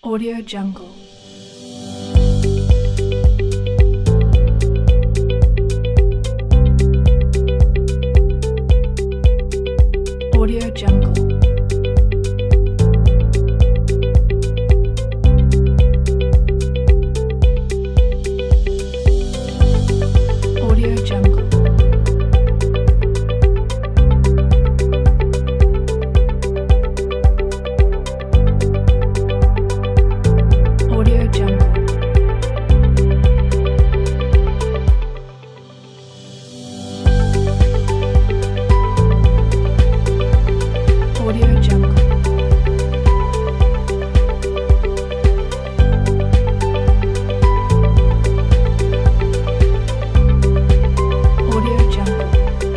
Audio Jungle. Audio Jungle. Audio Jungle. Audio Jungle. Audio Jungle. Audio Jungle.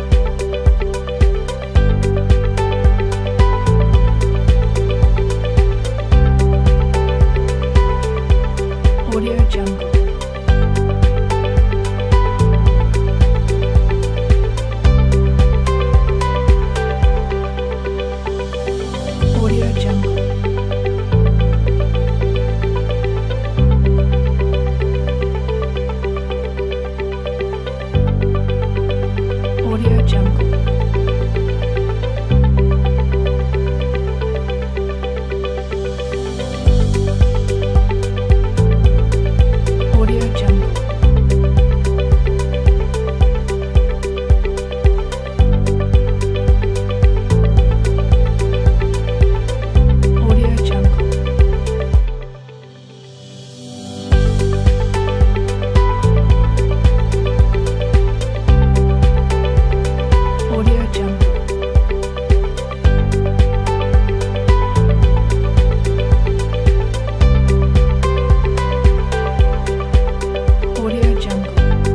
Audio Jungle. Audio Jungle. Audio Jungle. Audio Jungle. Audio Jungle. Audio Jungle. Audio Jungle.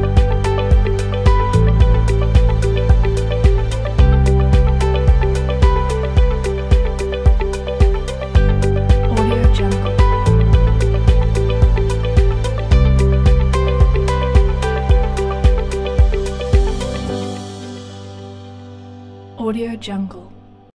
Audio Jungle. Audio Jungle.